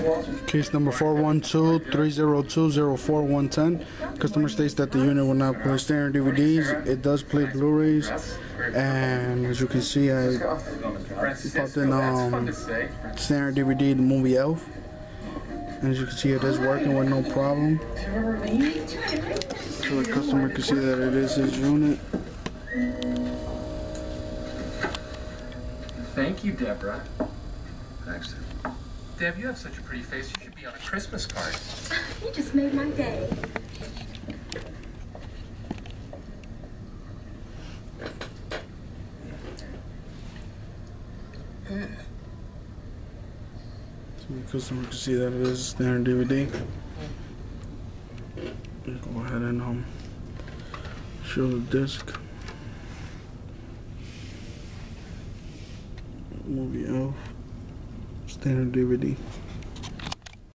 Case number 412-302-04110. Customer states that the unit will not play standard DVDs. It does play Blu-rays, and as you can see, I popped in standard DVD, the movie Elf, and as you can see, it is working with no problem. So the customer can see that it is his unit. Thank you, Deborah. Thanks. Deb, you have such a pretty face. You should be on a Christmas card. You just made my day. So the customer can see that it is standard DVD. Go ahead and show the disc. Movie Elf, standard DVD.